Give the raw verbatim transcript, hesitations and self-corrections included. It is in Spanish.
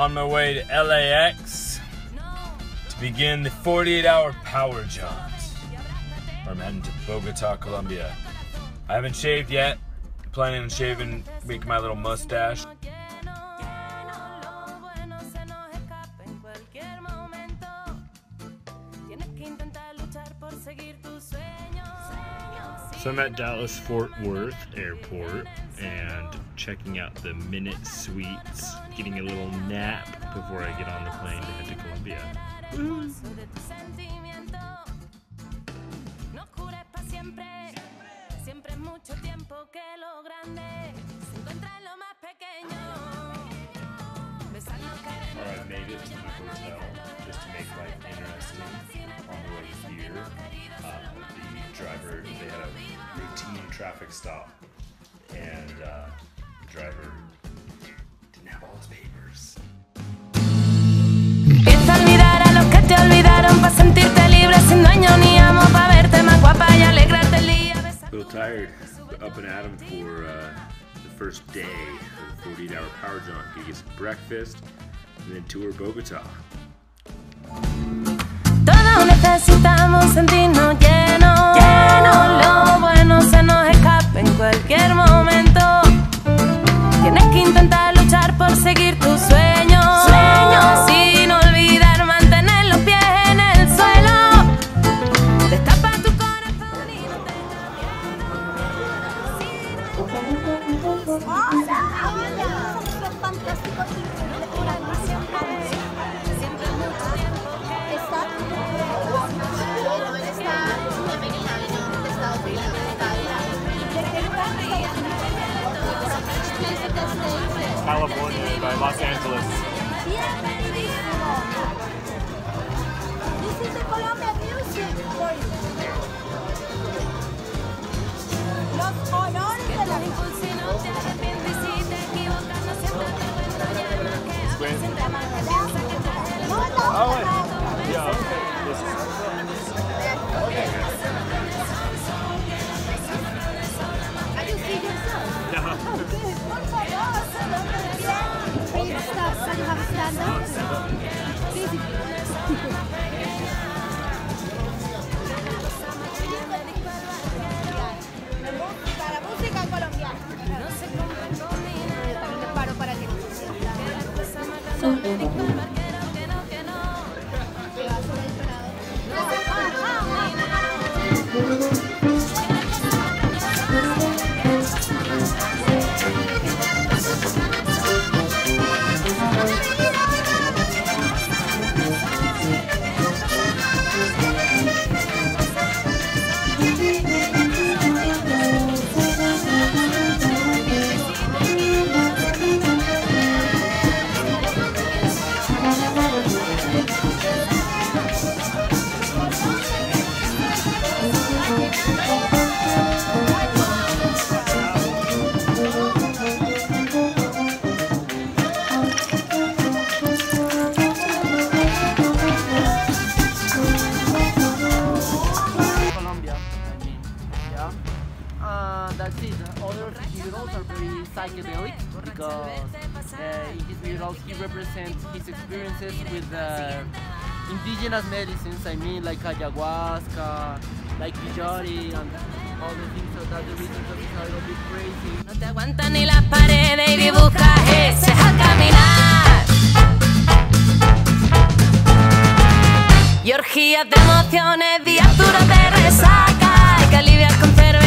on my way to L A X to begin the forty-eight hour power jaunt. I'm heading to Bogota, Colombia. I haven't shaved yet. Planning on shaving, making my little mustache. So I'm at Dallas Fort Worth Airport and checking out the Minute Suites, getting a little nap before I get on the plane to head to Colombia. Woo. Alright, I made it to my hotel just to make life interesting on the way here. Um, the driver, they had a routine traffic stop, and uh, the driver didn't have all his papers. A little tired, but up and at 'em for uh, the first day of the forty-eight hour power jaunt. Gonna get some breakfast and then tour Bogota. Todos necesitamos sentirnos llenos, llenos. Lo bueno se nos escapa en cualquier momento. Tienes que intentar luchar por seguir tus sueños, sueños. Sin olvidar mantener los pies en el suelo. Destapa tu corazón y no te California by Los Angeles. This is the Colombian music for you. Los colores de la Oh, wait. Yeah, okay. This is... Okay. Are you see yourself? Yeah. Oh, good. Are you stop? So you have a stand up? Stand up. Para música colombiana. También te paro para que That's it. Other murals are very psychedelic because uh, in his murals he represents his experiences with uh, indigenous medicines. I mean, like ayahuasca, like villari, and all the things. So that's the reason that it's a little bit crazy. No te aguantan ni las paredes y dibujas heces al caminar. Y orgías de emociones, días duros de resaca, hay que aliviar con cero.